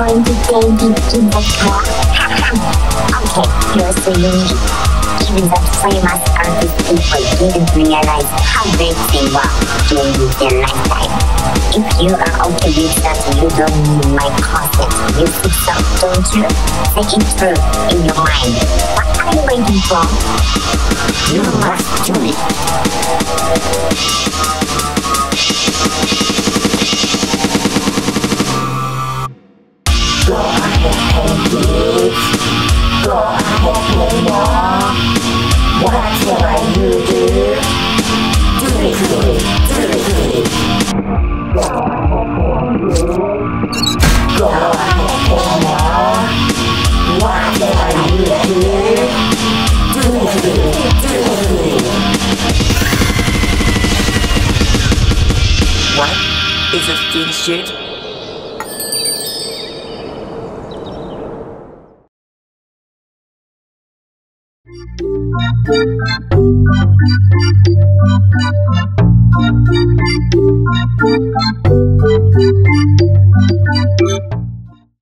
going to take it in the car. Okay, you're so unique. Even the famous artist people didn't realize how great they were during their lifetime. If you are okay with that, you don't need my consent. You think so, don't you? Say it through in your mind. What are you waiting for? You must do it. Go ahead and do it. Go ahead, play more. Whatever you do, do it, do it, do it, do it. Go ahead, play more. Whatever you do, do it, do it, do it, do it. What? Is it finished?